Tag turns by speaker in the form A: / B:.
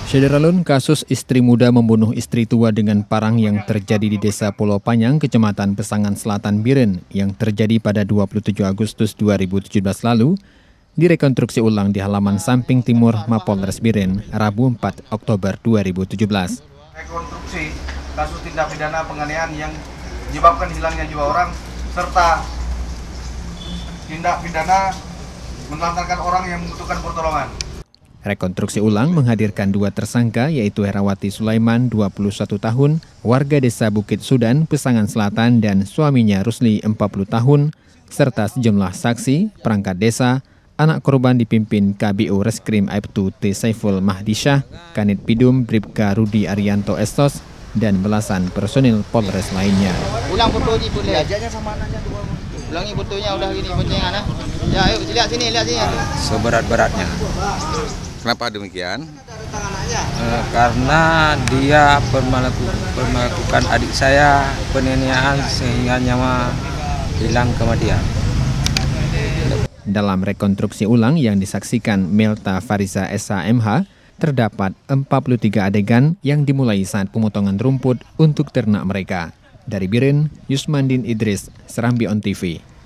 A: Sederalun, kasus istri muda membunuh istri tua dengan parang yang terjadi di Desa Pulau Panyang, Kecamatan Pesangan Selatan, Biren, yang terjadi pada 27 Agustus 2017 lalu, direkonstruksi ulang di halaman samping timur Mapolres Biren, Rabu 4 Oktober 2017.
B: Rekonstruksi kasus tindak pidana penganiayaan yang menyebabkan hilangnya jiwa orang, serta tindak pidana menelantarkan orang yang membutuhkan pertolongan.
A: Rekonstruksi ulang menghadirkan dua tersangka, yaitu Herawati Sulaiman, 21 tahun, warga Desa Bukit Sudan, Pesangan Selatan, dan suaminya Rusli, 40 tahun, serta sejumlah saksi, perangkat desa. Anak korban dipimpin KBO Reskrim Aibtu T. Saiful Mahdisyah, Kanit Pidum Bribka Rudi Arianto Estos, dan belasan personil Polres lainnya.
C: Ulang foto ni boleh. Ajaknya sama anaknya dua. Ulangi fotonya, udah gini fotonya anak. Ya, ayo lihat sini, lihat sini.
D: Seberat-beratnya. Kenapa demikian? Karena dia melakukan adik saya penganiayaan sehingga nyawa hilang kematian.
A: Dalam rekonstruksi ulang yang disaksikan Melta Farisa SHMH, terdapat 43 adegan yang dimulai saat pemotongan rumput untuk ternak mereka. Dari Biren, Yusmandin Idris, Serambi On TV.